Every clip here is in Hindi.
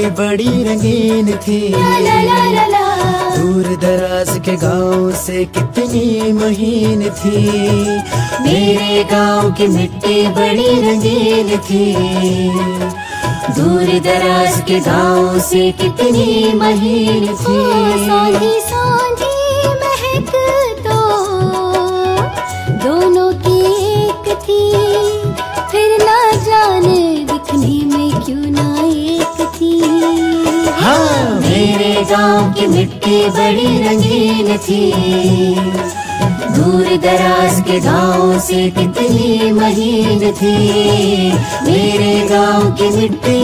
बड़ी रंगीन थी। दूर दराज के गांव से कितनी महीन थी। मेरे गांव की मिट्टी बड़ी रंगीन थी। दूर दराज के गांव से कितनी महीन थी। सांझी सांझी महक तो दोनों की एक थी, फिर ना जाने दिखने में क्यों ना एक थी। हाँ, मेरे गांव की मिट्टी बड़ी रंगीन थी। दूर दराज के गांव से कितनी महीन थी। मेरे गांव की मिट्टी।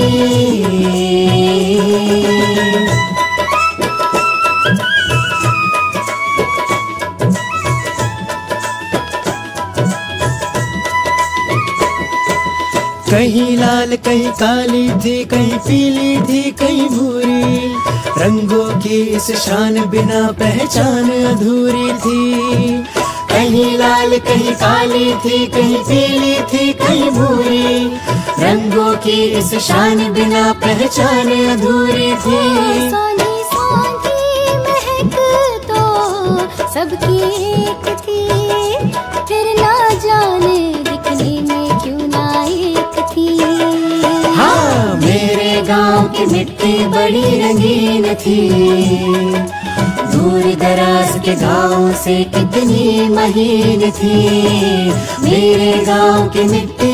कहीं लाल कहीं काली थी, कहीं पीली थी कहीं भूरी। रंगों की इस शान बिना पहचान अधूरी थी। कहीं लाल कहीं काली थी, कहीं पीली थी कहीं भूरी। रंगों की इस शान बिना पहचान अधूरी थी। सांझी सांझी महक तो सबकी एक थी, फिर ना जाने दिखने में क्यों ना एक थी। हाँ, मेरे गांव की मिट्टी बड़ी रंगीन थी। दूर दराज के गांव से कितनी महीन थी। मेरे गांव की मिट्टी।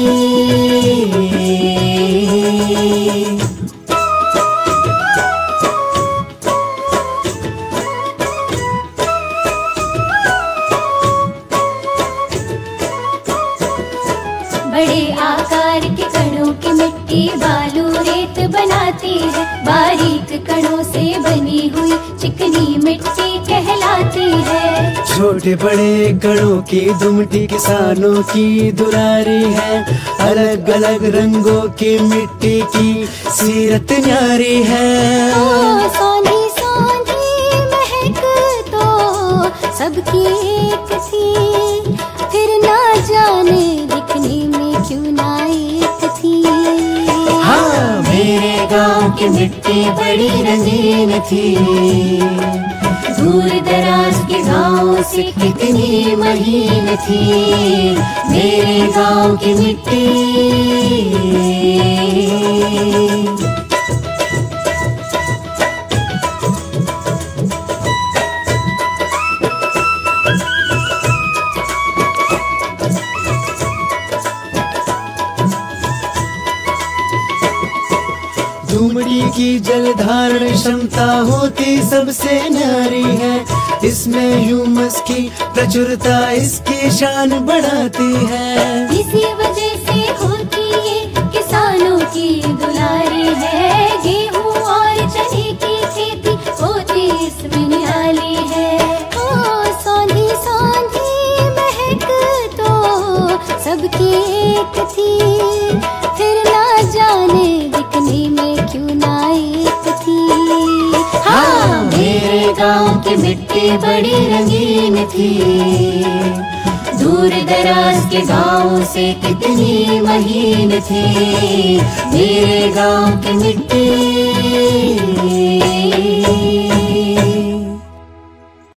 बड़े आकार के कणों की मिट्टी बालू रेत बनाती है। बारीक कणों से बनी हुई चिकनी मिट्टी कहलाती है। छोटे बड़े कणों की दुमटी किसानों की दुलारी है। अलग अलग रंगों की मिट्टी की सीरत न्यारी है। सांझी सांझी महक तो सबकी एक थी, फिर ना जाने दिखने में क्यों ना एक थी। हाँ, मेरे गांव की मिट्टी बड़ी रंगीन थी। दूर दराज के गांव से कितनी महीन थी। मेरे गांव की मिट्टी। दुमड़ी की जल धारण क्षमता होती सबसे न्यारी है। इसमें ह्यूमस की प्रचुरता इसकी शान बढ़ाती है। इसी वजह से होती ये किसानों की दुलारी है। गेहूं और चने की खेती होती इसमें निराली है। सांझी सांझी महक तो सबकी एक थी, फिर ना जाने दिखने में क्यों ना एक थी। हाँ, मेरे गांव की मिट्टी बड़ी रंगीन थी। दूर दराज के गांव से कितनी महीन थी। मेरे गांव की मिट्टी।